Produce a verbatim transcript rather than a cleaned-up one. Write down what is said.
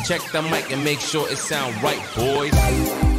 Check the mic and make sure it sound right, boys.